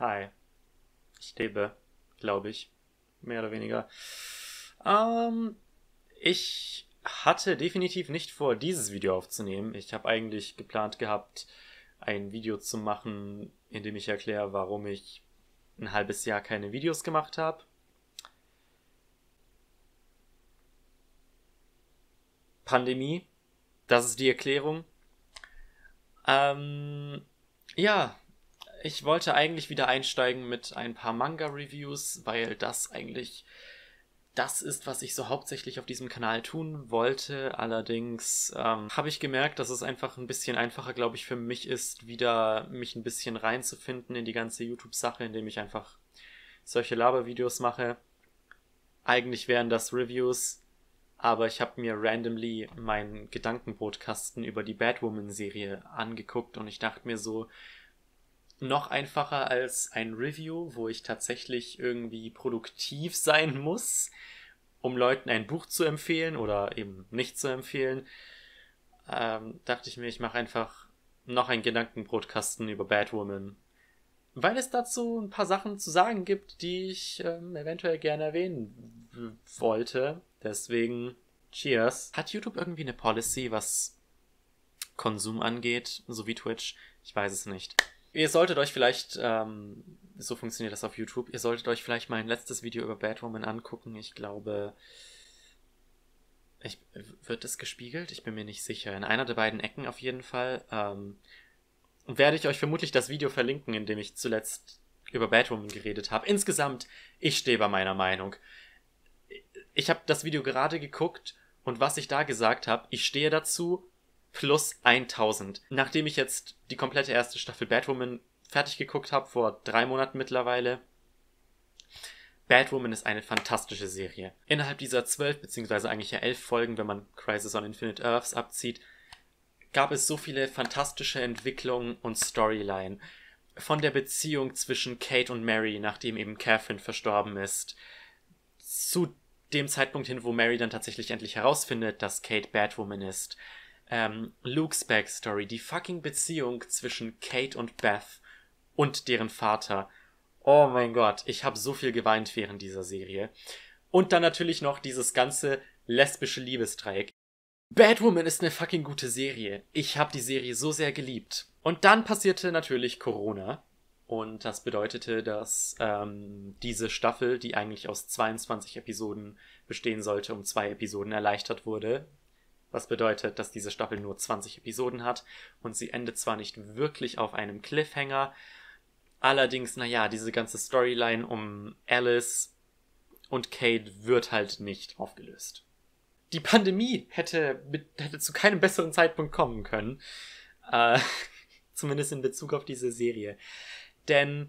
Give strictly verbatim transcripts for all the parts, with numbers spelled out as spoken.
Hi. Ich lebe, glaube ich. Mehr oder weniger. Ähm, ich hatte definitiv nicht vor, dieses Video aufzunehmen. Ich habe eigentlich geplant gehabt, ein Video zu machen, in dem ich erkläre, warum ich ein halbes Jahr keine Videos gemacht habe. Pandemie, das ist die Erklärung. Ähm, ja, ich wollte eigentlich wieder einsteigen mit ein paar Manga-Reviews, weil das eigentlich das ist, was ich so hauptsächlich auf diesem Kanal tun wollte. Allerdings ähm, habe ich gemerkt, dass es einfach ein bisschen einfacher, glaube ich, für mich ist, wieder mich ein bisschen reinzufinden in die ganze YouTube-Sache, indem ich einfach solche Laber-Videos mache. Eigentlich wären das Reviews, aber ich habe mir randomly meinen Gedankenbrotkasten über die Batwoman-Serie angeguckt und ich dachte mir so, noch einfacher als ein Review, wo ich tatsächlich irgendwie produktiv sein muss, um Leuten ein Buch zu empfehlen oder eben nicht zu empfehlen, ähm, dachte ich mir, ich mache einfach noch einen Gedankenbrotkasten über Batwoman. Weil es dazu ein paar Sachen zu sagen gibt, die ich ähm, eventuell gerne erwähnen w- wollte. Deswegen, cheers. Hat YouTube irgendwie eine Policy, was Konsum angeht, so wie Twitch? Ich weiß es nicht. Ihr solltet euch vielleicht, ähm, so funktioniert das auf YouTube, ihr solltet euch vielleicht mein letztes Video über Batwoman angucken. Ich glaube, ich, wird es gespiegelt? Ich bin mir nicht sicher. In einer der beiden Ecken auf jeden Fall. Ähm, werde ich euch vermutlich das Video verlinken, in dem ich zuletzt über Batwoman geredet habe. Insgesamt, ich stehe bei meiner Meinung. Ich habe das Video gerade geguckt und was ich da gesagt habe, ich stehe dazu plus tausend. Nachdem ich jetzt die komplette erste Staffel Batwoman fertig geguckt habe, vor drei Monaten mittlerweile, Batwoman ist eine fantastische Serie. Innerhalb dieser zwölf, beziehungsweise eigentlich ja elf Folgen, wenn man Crisis on Infinite Earths abzieht, gab es so viele fantastische Entwicklungen und Storyline. Von der Beziehung zwischen Kate und Mary, nachdem eben Catherine verstorben ist, zu dem Zeitpunkt hin, wo Mary dann tatsächlich endlich herausfindet, dass Kate Batwoman ist. Ähm, Lukes Backstory, die fucking Beziehung zwischen Kate und Beth und deren Vater. Oh mein Gott, ich habe so viel geweint während dieser Serie. Und dann natürlich noch dieses ganze lesbische Liebesdreieck. Batwoman ist eine fucking gute Serie. Ich habe die Serie so sehr geliebt. Und dann passierte natürlich Corona. Und das bedeutete, dass ähm, diese Staffel, die eigentlich aus zweiundzwanzig Episoden bestehen sollte, um zwei Episoden erleichtert wurde. Was bedeutet, dass diese Staffel nur zwanzig Episoden hat und sie endet zwar nicht wirklich auf einem Cliffhanger, allerdings, naja, diese ganze Storyline um Alice und Kate wird halt nicht aufgelöst. Die Pandemie hätte, mit, hätte zu keinem besseren Zeitpunkt kommen können, äh, zumindest in Bezug auf diese Serie. Denn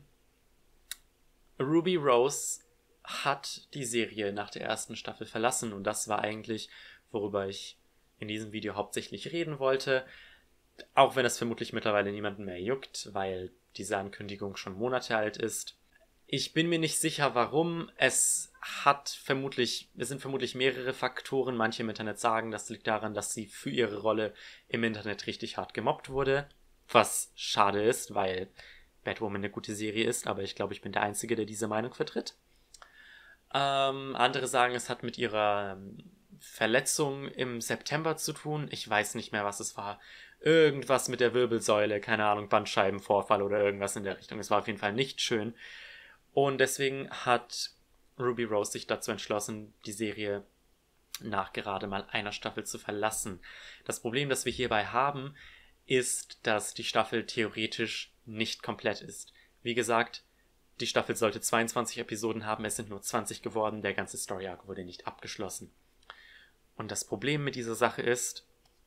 Ruby Rose hat die Serie nach der ersten Staffel verlassen und das war eigentlich, worüber ich in diesem Video hauptsächlich reden wollte, auch wenn es vermutlich mittlerweile niemanden mehr juckt, weil diese Ankündigung schon Monate alt ist. Ich bin mir nicht sicher, warum. Es hat vermutlich, es sind vermutlich mehrere Faktoren. Manche im Internet sagen, das liegt daran, dass sie für ihre Rolle im Internet richtig hart gemobbt wurde, was schade ist, weil Batwoman eine gute Serie ist, aber ich glaube, ich bin der Einzige, der diese Meinung vertritt. Ähm, andere sagen, es hat mit ihrer Verletzung im September zu tun. Ich weiß nicht mehr, was es war. Irgendwas mit der Wirbelsäule, keine Ahnung, Bandscheibenvorfall oder irgendwas in der Richtung. Es war auf jeden Fall nicht schön. Und deswegen hat Ruby Rose sich dazu entschlossen, die Serie nach gerade mal einer Staffel zu verlassen. Das Problem, das wir hierbei haben, ist, dass die Staffel theoretisch nicht komplett ist. Wie gesagt, die Staffel sollte zweiundzwanzig Episoden haben, es sind nur zwanzig geworden, der ganze Story Arc wurde nicht abgeschlossen. Und das Problem mit dieser Sache ist,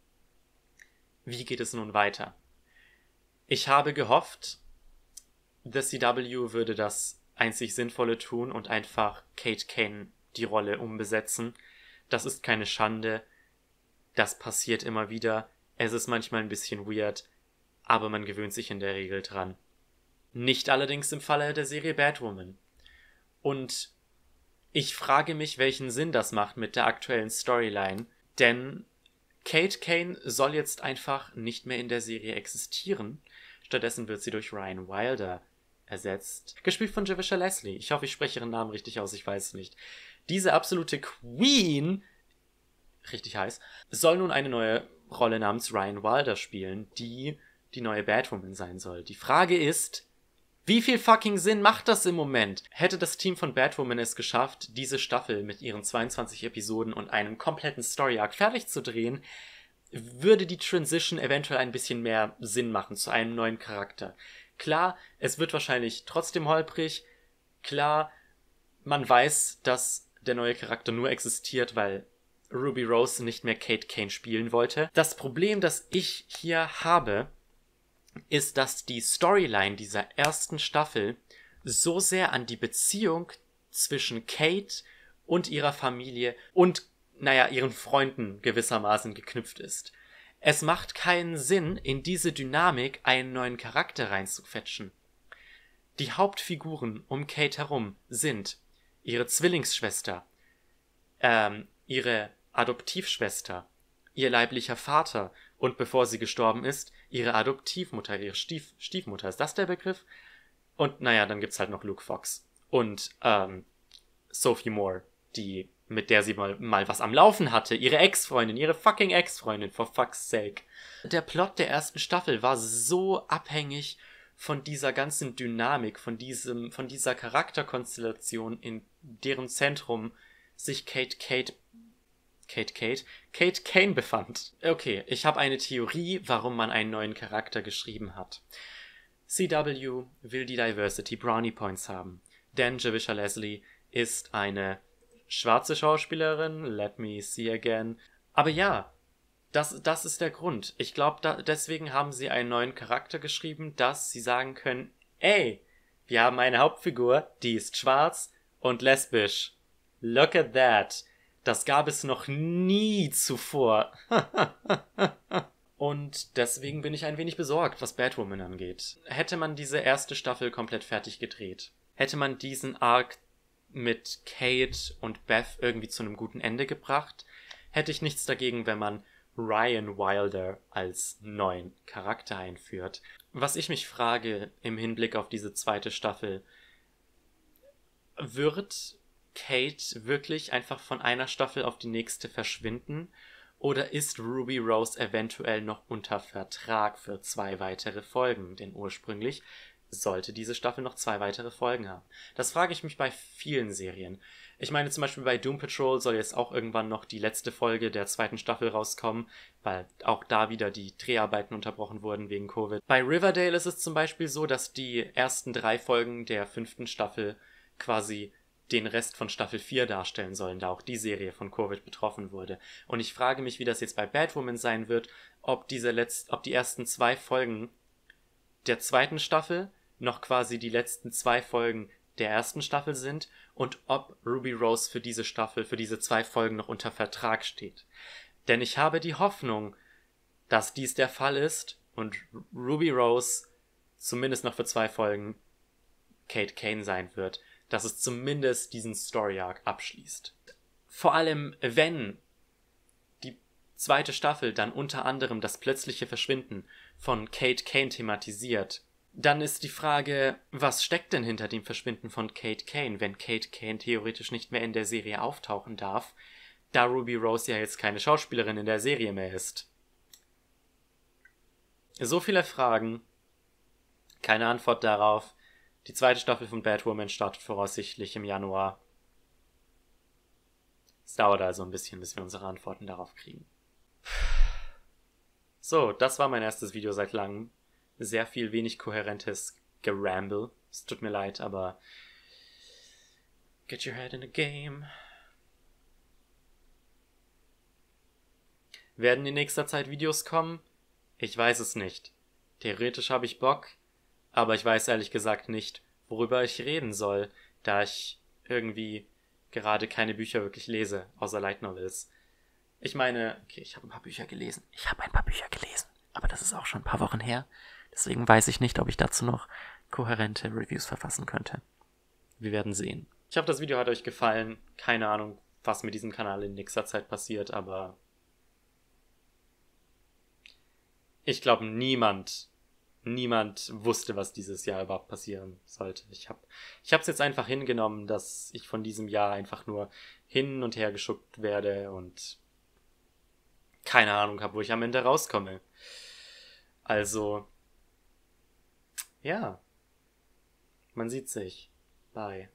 wie geht es nun weiter? Ich habe gehofft, The C W würde das einzig Sinnvolle tun und einfach Kate Kane die Rolle umbesetzen. Das ist keine Schande. Das passiert immer wieder. Es ist manchmal ein bisschen weird, aber man gewöhnt sich in der Regel dran. Nicht allerdings im Falle der Serie Batwoman. Und ich frage mich, welchen Sinn das macht mit der aktuellen Storyline, denn Kate Kane soll jetzt einfach nicht mehr in der Serie existieren. Stattdessen wird sie durch Ryan Wilder ersetzt. Gespielt von Javicia Leslie. Ich hoffe, ich spreche ihren Namen richtig aus, ich weiß es nicht. Diese absolute Queen, richtig heiß, soll nun eine neue Rolle namens Ryan Wilder spielen, die die neue Batwoman sein soll. Die Frage ist, wie viel fucking Sinn macht das im Moment? Hätte das Team von Batwoman es geschafft, diese Staffel mit ihren zweiundzwanzig Episoden und einem kompletten Story-Arc fertig zu drehen, würde die Transition eventuell ein bisschen mehr Sinn machen zu einem neuen Charakter. Klar, es wird wahrscheinlich trotzdem holprig. Klar, man weiß, dass der neue Charakter nur existiert, weil Ruby Rose nicht mehr Kate Kane spielen wollte. Das Problem, das ich hier habe, ist, dass die Storyline dieser ersten Staffel so sehr an die Beziehung zwischen Kate und ihrer Familie und, naja, ihren Freunden gewissermaßen geknüpft ist. Es macht keinen Sinn, in diese Dynamik einen neuen Charakter reinzufetschen. Die Hauptfiguren um Kate herum sind ihre Zwillingsschwester, ähm, ihre Adoptivschwester, ihr leiblicher Vater und bevor sie gestorben ist, ihre Adoptivmutter, ihre Stief Stiefmutter. Ist das der Begriff? Und naja, dann gibt's halt noch Luke Fox und ähm, Sophie Moore, die, mit der sie mal, mal was am Laufen hatte. Ihre Ex-Freundin, ihre fucking Ex-Freundin, for fuck's sake. Der Plot der ersten Staffel war so abhängig von dieser ganzen Dynamik, von diesem, von dieser Charakterkonstellation, in deren Zentrum sich Kate Kate Kate Kate Kate Kane befand. Okay, ich habe eine Theorie, warum man einen neuen Charakter geschrieben hat. C W will die Diversity Brownie Points haben, denn Javicia Leslie ist eine schwarze Schauspielerin, let me see again. Aber ja, das, das ist der Grund. Ich glaube, da, deswegen haben sie einen neuen Charakter geschrieben, dass sie sagen können, ey, wir haben eine Hauptfigur, die ist schwarz und lesbisch. Look at that. Das gab es noch nie zuvor. Und deswegen bin ich ein wenig besorgt, was Batwoman angeht. Hätte man diese erste Staffel komplett fertig gedreht, hätte man diesen Arc mit Kate und Beth irgendwie zu einem guten Ende gebracht, hätte ich nichts dagegen, wenn man Ryan Wilder als neuen Charakter einführt. Was ich mich frage im Hinblick auf diese zweite Staffel, wird Kate wirklich einfach von einer Staffel auf die nächste verschwinden? Oder ist Ruby Rose eventuell noch unter Vertrag für zwei weitere Folgen? Denn ursprünglich sollte diese Staffel noch zwei weitere Folgen haben. Das frage ich mich bei vielen Serien. Ich meine zum Beispiel bei Doom Patrol soll jetzt auch irgendwann noch die letzte Folge der zweiten Staffel rauskommen, weil auch da wieder die Dreharbeiten unterbrochen wurden wegen Covid. Bei Riverdale ist es zum Beispiel so, dass die ersten drei Folgen der fünften Staffel quasi den Rest von Staffel vier darstellen sollen, da auch die Serie von Covid betroffen wurde. Und ich frage mich, wie das jetzt bei Batwoman sein wird, ob diese letzt, ob die ersten zwei Folgen der zweiten Staffel noch quasi die letzten zwei Folgen der ersten Staffel sind und ob Ruby Rose für diese Staffel, für diese zwei Folgen noch unter Vertrag steht. Denn ich habe die Hoffnung, dass dies der Fall ist und Ruby Rose zumindest noch für zwei Folgen Kate Kane sein wird, dass es zumindest diesen Story-Arc abschließt. Vor allem, wenn die zweite Staffel dann unter anderem das plötzliche Verschwinden von Kate Kane thematisiert, dann ist die Frage, was steckt denn hinter dem Verschwinden von Kate Kane, wenn Kate Kane theoretisch nicht mehr in der Serie auftauchen darf, da Ruby Rose ja jetzt keine Schauspielerin in der Serie mehr ist. So viele Fragen, keine Antwort darauf. Die zweite Staffel von Batwoman startet voraussichtlich im Januar. Es dauert also ein bisschen, bis wir unsere Antworten darauf kriegen. So, das war mein erstes Video seit langem. Sehr viel wenig kohärentes Geramble. Es tut mir leid, aber get your head in the game. Werden in nächster Zeit Videos kommen? Ich weiß es nicht. Theoretisch habe ich Bock, aber ich weiß ehrlich gesagt nicht, worüber ich reden soll, da ich irgendwie gerade keine Bücher wirklich lese, außer Light Novels. Ich meine, okay, ich habe ein paar Bücher gelesen. Ich habe ein paar Bücher gelesen, aber das ist auch schon ein paar Wochen her. Deswegen weiß ich nicht, ob ich dazu noch kohärente Reviews verfassen könnte. Wir werden sehen. Ich hoffe, das Video hat euch gefallen. Keine Ahnung, was mit diesem Kanal in nächster Zeit passiert, aber ich glaube, niemand, niemand wusste, was dieses Jahr überhaupt passieren sollte. Ich habe ich habe es jetzt einfach hingenommen, dass ich von diesem Jahr einfach nur hin und her geschuckt werde und keine Ahnung habe, wo ich am Ende rauskomme. Also, ja, man sieht sich. Bye.